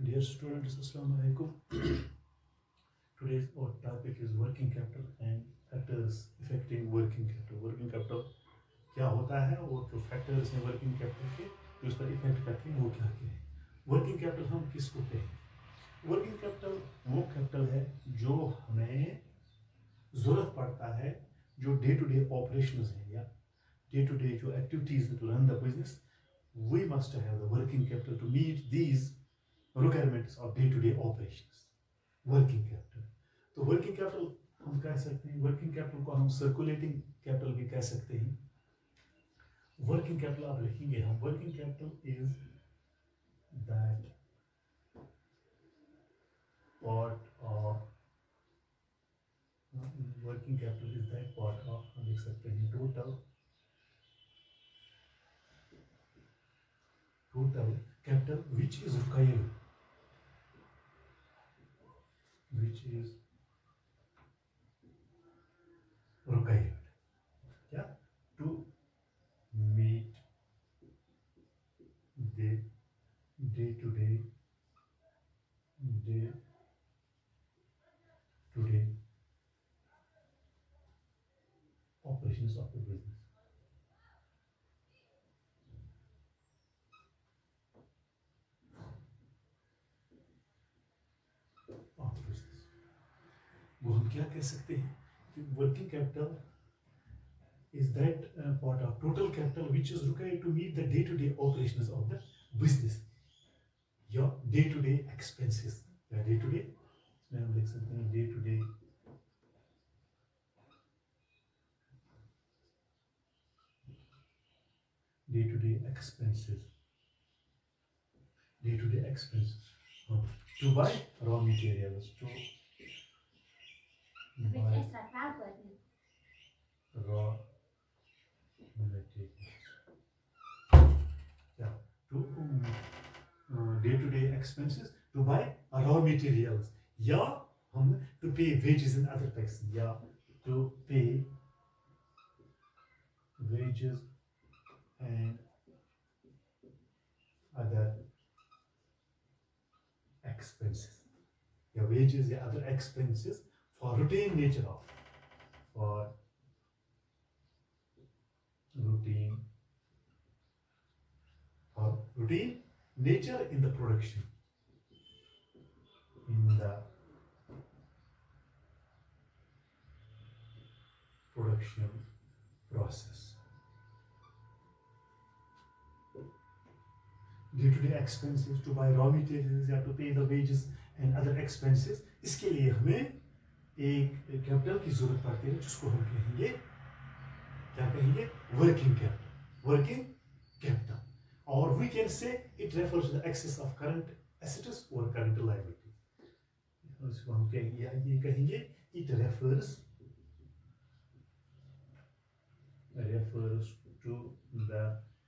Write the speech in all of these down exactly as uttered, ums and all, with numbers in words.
Dear students, Assalamu alaikum. Today's our topic is working capital and factors affecting working capital. Working capital क्या होता है और जो factors हैं working capital के जो उस पर इफेक्ट करते हैं वो क्या क्या है. Working capital हम किसको कहते हैं? Working capital वो capital है जो हमें ज़रूरत पड़ता है जो day to day operations हैं या day to day जो activities to run the business. We must have the working capital to meet these requirements of day-to-day operations. Working capital. तो working capital हम कह सकते हैं, working capital को हम circulating capital भी कह सकते हैं. Working capital आप लिखेंगे हम, working capital is that part of working capital is that part of हम लिख सकते हैं total total capital which is required which is required yeah to meet the day to day day to day operations of the business. वो हम क्या कह सकते हैं कि working capital is that part of total capital which is required to meet the day to day operations of the business या day to day expenses या day to day इसमें हम लिख सकते हैं day to day day to day expenses day to day expenses to buy raw materials to With extra power. Raw materials. Yeah, to uh, day-to-day expenses to buy raw materials. Yeah, हम to pay wages and other taxes. Yeah, to pay wages and other expenses. Yeah, wages या other expenses. For routine nature of for routine for routine nature in the production in the production process day-to-day expenses to buy raw materials या to pay the wages and other expenses. इसके लिए हमें एक capital की जरूरत पड़ती है जिसको हम कहेंगे क्या कहेंगे वर्किंग कैपिटल वर्किंग कैपिटल और we can say it refers to the excess of current assets और करंट लायबिलिटी. इसको हम कहेंगे या ये कहेंगे it refers refers to the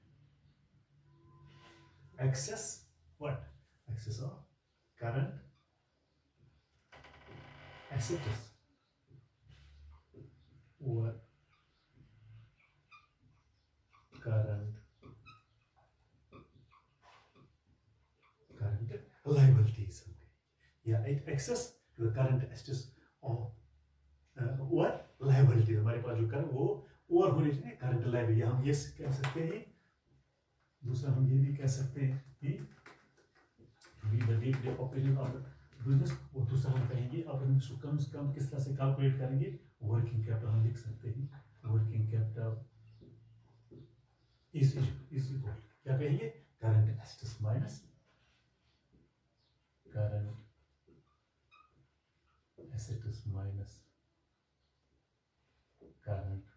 excess what excess of current assets or current current liabilities yeah it access to the current assets of uh, or liability हमारे पास जो कर वो और होने चाहिए current liability. हम ये कह सकते हैं दूसरा हम ये भी कह सकते हैं कि be the day-to-day operation of the business और दूसरा हम कहेंगे अब हम इसको कम से कम किस तरह से कैलकुलेट करेंगे वर्किंग कैपिटल हम लिख सकते हैं working capital is is equal क्या कहेंगे current assets minus current assets minus current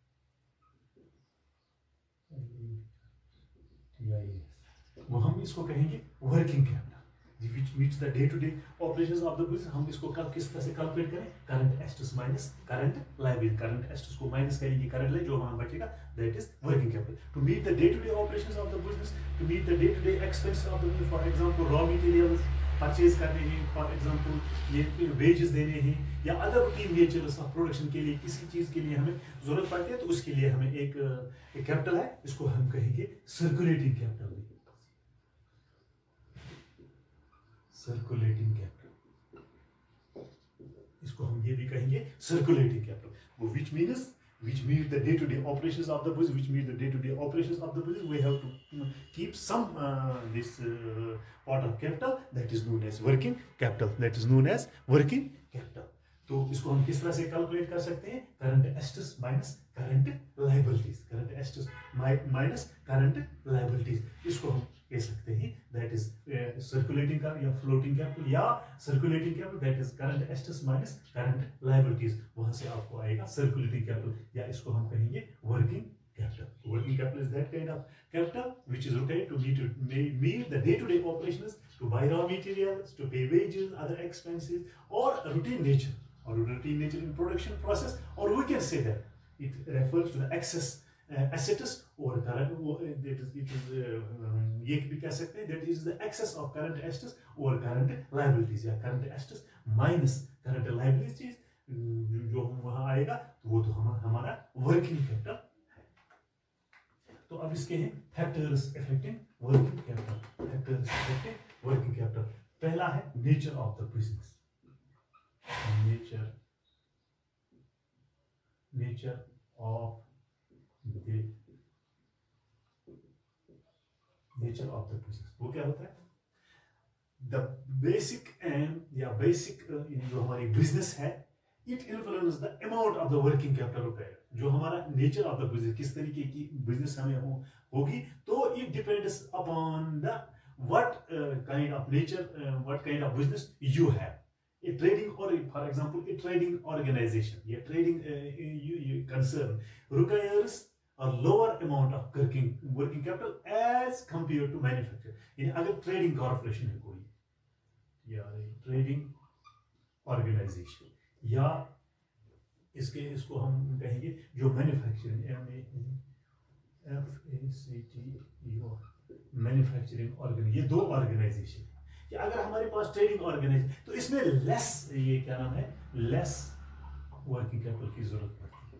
वो हम इसको कहेंगे working capital which meets the day-to-day operations of the business. हम इसको कल किस तरह से कैलकुलेट करें current assets minus current liability current assets को माइनस करेंगे करंट लायबिलिटी जो वहां बचेगा that is working capital to meet the day to day operations of the business to meet the day to day expenses of the business. For example raw materials purchase करने हैं for example ये wages देने हैं या other routine natures of production के लिए किसी चीज के लिए हमें जरूरत पड़ती है तो उसके लिए हमें एक कैपिटल है इसको हम कहेंगे सर्कुलेटिंग कैपिटल. सर्कुलेटिंग कैपिटल, इसको हम ये भी कहेंगे सर्कुलेटिंग कैपिटल, वो which means which meet the day-to-day operations of the business, which meet the day-to-day operations of the business. We have to keep some uh, this uh, part of capital that is known as working capital. That is known as working capital. तो इसको हम किस तरह से calculate कर सकते हैं? Current assets minus current liabilities, current assets minus current liabilities, इसको हम कह सकते हैं दैट इज सर्कुलेटिंग कैपिटल या फ्लोटिंग कैपिटल या circulating capital, that is current assets minus current liabilities, वहां से आपको आएगा सर्कुलेटिंग कैपिटल या इसको हम कहेंगे working capital. Working capital is that kind of capital which is required to meet, meet the day-to-day operations, to buy raw materials, to pay wages, other expenses, or routine nature, or routine nature in production process, or we can say that it refers to the excess uh, assets or current. That is, it is ये भी कह सकते हैं that is the excess of current assets or current liabilities या current assets minus current liabilities जो वहाँ आएगा तो वो तो हम हमारा working capital. तो अब इसके हैं factors affecting working capital, factors affecting working capital. पहला है nature of the business, nature nature of the nature of the business. वो क्या होता है? द बेसिक एंड या बेसिक जो हमारी बिजनेस है, it influence the amount of the working capital required. जो हमारा नेचर ऑफ द बिजनेस, किस तरीके की बिजनेस हमें हो, होगी, तो it depends upon the what kind of nature, what kind of business you have. A trading और for example a trading organisation, ये trading you concern requires a lower amount of working working capital as compared to manufacturing. यानी अगर trading corporation है कोई या trading organisation या इसके इसको हम कहेंगे जो manufacturing, M A F A C T E O, manufacturing organisation, ये दो ऑर्गेनाइजेशन है कि अगर हमारे पास ट्रेडिंग ऑर्गेनाइजेशन तो इसमें लेस, ये क्या नाम है, लेस वर्किंग कैपिटल की जरूरत पड़ती है,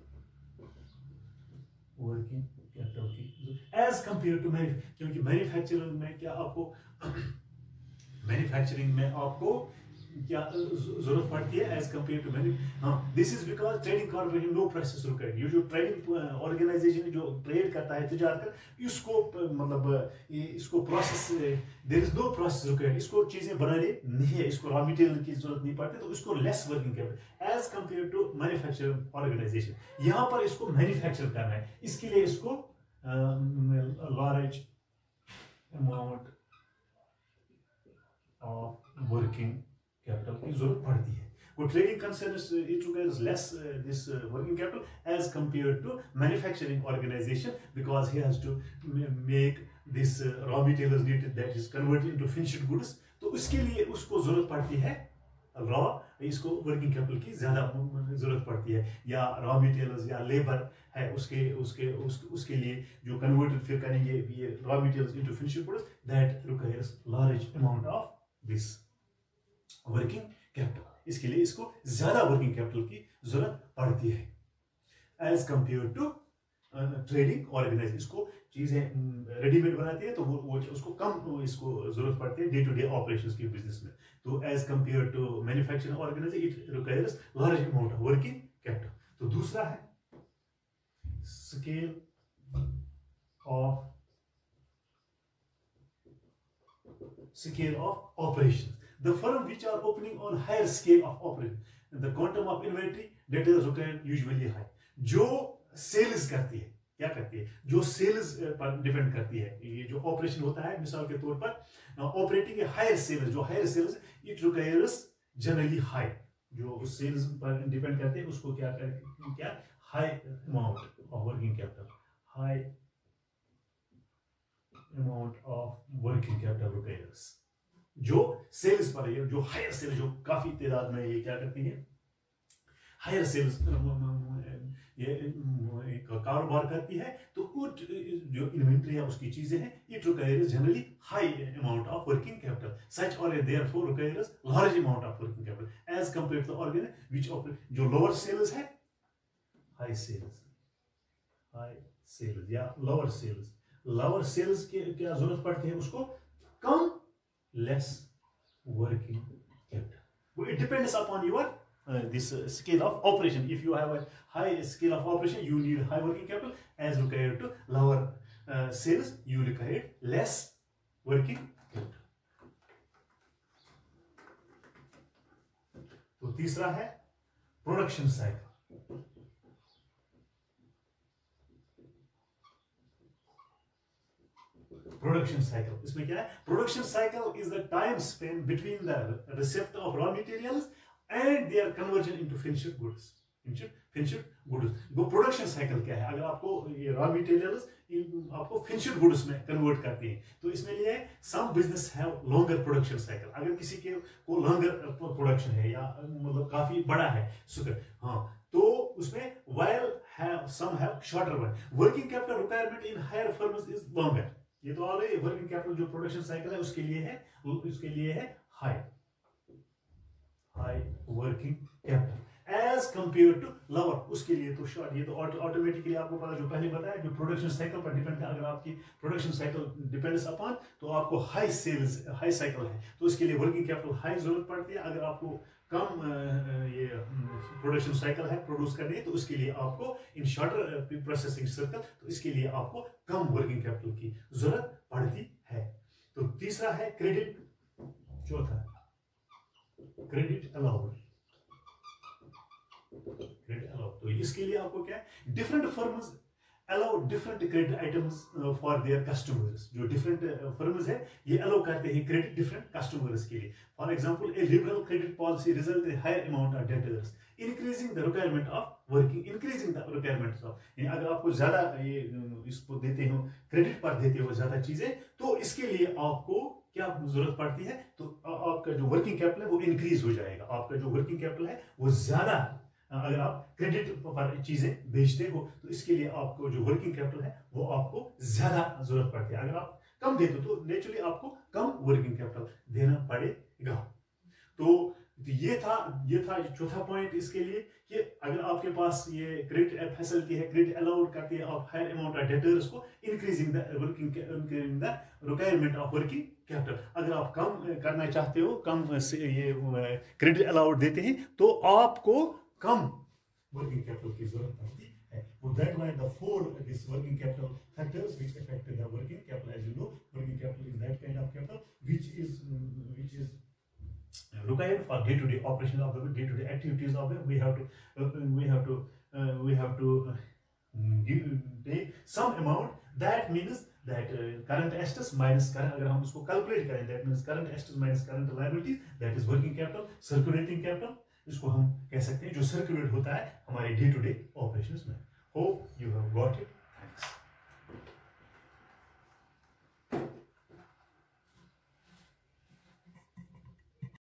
वर्किंग कैपिटल की एज कंपेयर टू मैन्यु, क्योंकि मैन्युफैक्चरिंग में क्या आपको मैन्युफैक्चरिंग में आपको क्या जरूरत पड़ती है एज कंपेयर टू मैन्यु. हाँ, this is because trading corporation no process required. ये जो ट्रेडिंग ऑर्गेनाइजेशन जो ट्रेड करता है, तजारत कर, इसको मतलब इसको process, there is no process required, इसको चीजें बनाने नहीं है, इसको रॉ मटेरियल की जरूरत नहीं पड़ती, तो इसको less working capital as compare to manufacturing organisation. यहाँ पर इसको मैन्युफैक्चर करना है, इसके लिए इसको large amount of working capital की जरूरत पड़ती है. वो trading concerns it requires less this working capital as compare to manufacturing organisation because he has to make this raw materials needed that is converted into finished goods. तो उसके लिए उसको जरूरत पड़ती है रॉ, इसको वर्किंग कैपिटल की ज्यादा जरूरत पड़ती है, या रॉ मटेरियल्स या लेबर है उसके उसके उस, उसके लिए जो कन्वर्टेड फिर करेंगे ये raw materials into finished goods, that requires large amount of this working capital. इसके लिए इसको ज्यादा वर्किंग कैपिटल की जरूरत पड़ती है as compare to trading organisation. इसको चीजें रेडीमेड बनाती है तो वो, वो उसको कम इसको जरूरत पड़ती है डे टू डे ऑपरेशंस की बिजनेस में. तो as compare to manufacturing organisation it requires large amount of working capital. तो दूसरा है scale of scale of operations. The firm which are opening on higher scale of operation, the quantum of inventory that is required usually high. जो sales करती है, क्या करती है, जो सेल्स पर डिपेंड करती है, ये जो ऑपरेशन होता है, मिसाल के तौर पर ऑपरेटिंग हायर सेल्स, जो higher sales it requires generally high, जो सेल्स पर डिपेंड करते हैं उसको क्या करते, क्या high amount of working capital, high amount of working capital requires. जो सेल्स पर है, जो हायर सेल्स, जो काफी तादाद में ये क्या करती है, हायर सेल्स ये कारोबार करती है, तो जो इन्वेंट्री है उसकी चीजें हैं, it requires generally high amount of working capital. Such और therefore requires large amount of working capital as compared to organise which operate. जो लोअर सेल्स है, हाई सेल्स, हाई सेल्स या लोअर सेल्स, लोअर सेल्स के क्या जरूरत पड़ती है उसको कम less working capital. It depends upon your uh, this uh, scale of operation. If you have a high scale of operation, you need high working capital. As compared to lower uh, sales, you require less working capital. तो तीसरा है production cycle. Production cycle इसमें क्या है? Production cycle is the time span between the receipt of raw materials and their conversion into finished goods. Finished goods वो production cycle क्या है? अगर आपको ये रॉ मटेरियल्स आपको फिनिश्ड गुड्स में कन्वर्ट करते हैं तो इसमें लिए some business have longer production cycle. अगर किसी के को लॉन्गर प्रोडक्शन है या मतलब काफी बड़ा है शुगर, हाँ, तो उसमें while have some have shorter one. Working capital requirement in higher firms is longer. ये तो ऑलरेडी वर्किंग कैपिटल जो प्रोडक्शन साइकिल है उसके लिए है, उसके लिए है high high working capital as compare to lower, उसके लिए तो शॉर्ट. ये तो ऑटोमेटिकली आपको पता, जो पहले बताया, जो प्रोडक्शन साइकिल पर डिपेंड है. अगर आपकी प्रोडक्शन साइकिल डिपेंड्स अपॉन तो आपको हाई सेल्स हाई साइकिल है तो उसके लिए वर्किंग कैपिटल हाई जरूरत पड़ती है. अगर आपको कम ये प्रोडक्शन साइकिल है प्रोड्यूस करनी है तो उसके लिए आपको इन शॉर्टर प्रोसेसिंग सर्कल तो इसके लिए आपको कम वर्किंग कैपिटल की जरूरत पड़ती है. तो तीसरा है क्रेडिट. चौथा क्रेडिट अलाउड. क्रेडिट अलाउड तो इसके लिए आपको क्या है? Different firms allow different credit items for their customers. जो डिफरेंट फर्म्स है ये अलाउ करते हैं क्रेडिट डिफरेंट कस्टमर्स के लिए. For example a liberal credit policy result in higher amount of debtors increasing the requirement of working increasing the requirements of. अगर आपको ज्यादा ये इसको देते हो, क्रेडिट पर देते हो ज्यादा चीजें, तो इसके लिए आपको क्या जरूरत पड़ती है? तो आपका जो वर्किंग कैपिटल है वो इंक्रीज हो जाएगा. आपका जो वर्किंग कैपिटल है वो ज्यादा, अगर आप क्रेडिट पर चीजें बेचते हो तो इसके लिए आपको जो वर्किंग कैपिटल है वो आपको ज्यादा जरूरत पड़ती है. अगर आप कम देते हो तो नेचुरली आपको कम वर्किंग कैपिटल देना पड़ेगा. तो ये था ये था चौथा पॉइंट इसके लिए कि अगर आपके पास ये क्रेडिट फैसिलिटी है, क्रेडिट अलाउड करती है of higher amount of debtors को, increasing the working increasing the requirement of working capital. अगर आप कम करना चाहते हो, कम ये क्रेडिट अलाउड देते हैं तो आपको कम वर्किंग कैपिटल की जरूरत पड़ती है. So that why the four this working capital factors which affect the working capital, as you know, working capital is that kind of capital which is which is required for day-to-day operation of the day-to-day activities of the. We have to uh, we have to uh, we have to uh, give take some amount. That means that uh, current assets minus current, अगर हम उसको calculate करें, that means current assets minus current liabilities, that is working capital. Circulating capital इसको हम कह सकते हैं जो सर्कुलेट होता है हमारे डे टू डे ऑपरेशंस में. Hope you have got it.